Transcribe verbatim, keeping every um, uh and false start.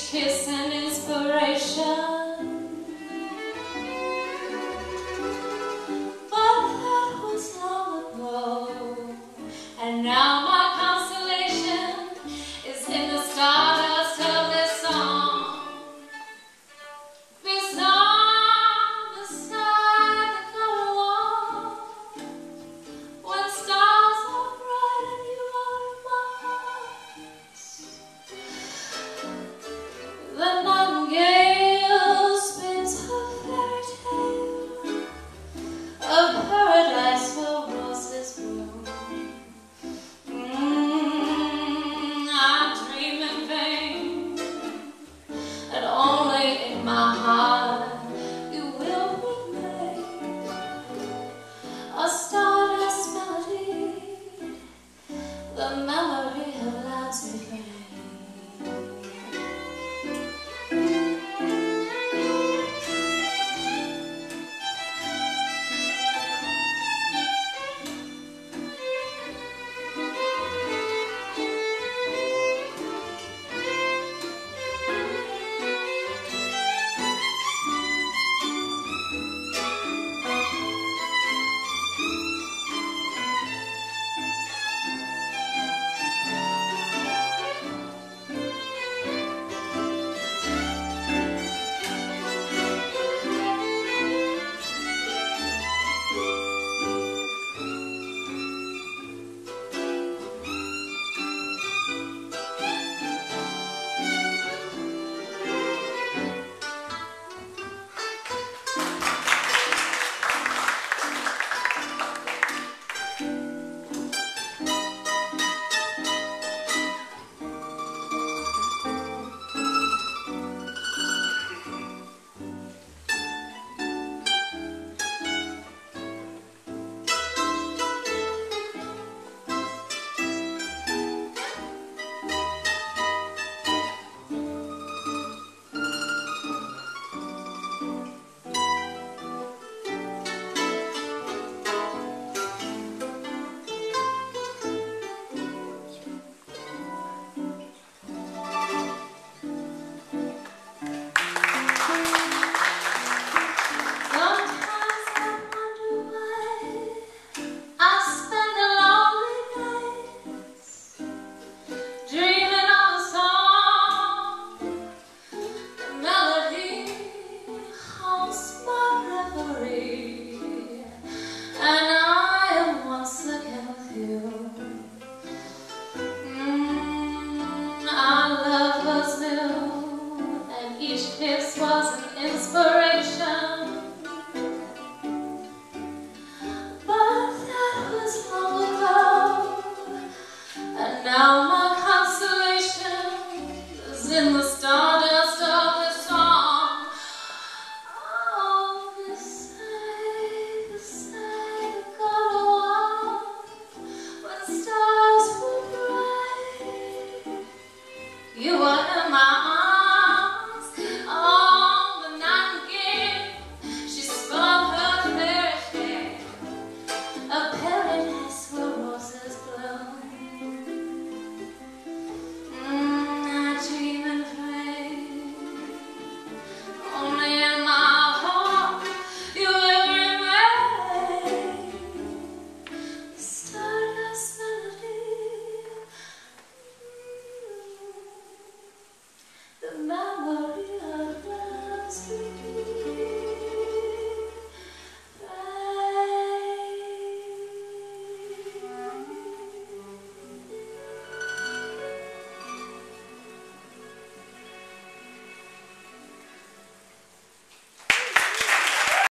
kiss and inspiration. But that was long ago, and now my consolation is in the stardust of this song. Beside the side that go along, when stars are bright and you are in my heart. The nightingale spins her fairy tale of paradise where roses bloom. Mm, I dream in vain, and only in my heart you will remain a stardust melody, the memory of love's refrain. The memory of love's